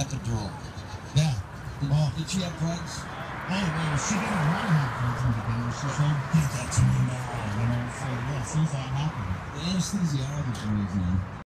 epidural. Yeah. Did she have drugs? Oh, well, she didn't want to have drugs in the beginning. She said, give that to me now. So, yeah, since that happened. The anesthesiologist weighs in.